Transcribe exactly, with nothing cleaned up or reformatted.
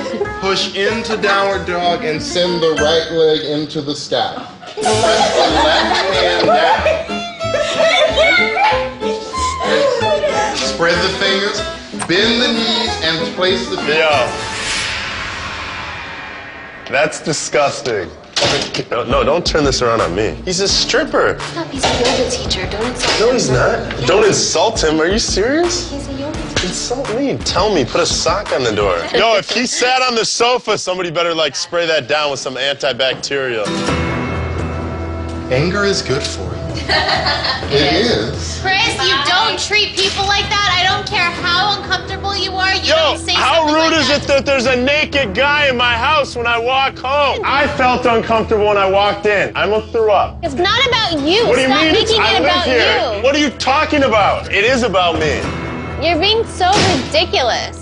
Push into downward dog and send the right leg into the sky. Press the left hand down. Spread the fingers, bend the knees, and place the feet. Yo. That's disgusting. No, no, don't turn this around on me. He's a stripper. Stop, he's a yoga teacher. Don't insult him. No, he's not. Yeah. Don't insult him. Are you serious? He's a yoga teacher. Insult me. Tell me. Put a sock on the door. Yo, if he sat on the sofa, somebody better, like, spray that down with some antibacterial. Anger is good for you. It is. Chris, you don't treat people like that. I don't care how uncomfortable you are. You Yo, don't say how something rude like is that. it that there's a naked guy in my house when I walk home? I felt uncomfortable when I walked in. I almost threw up. It's not about you. What do you Stop mean? making I it live about here. you. What are you talking about? It is about me. You're being so ridiculous.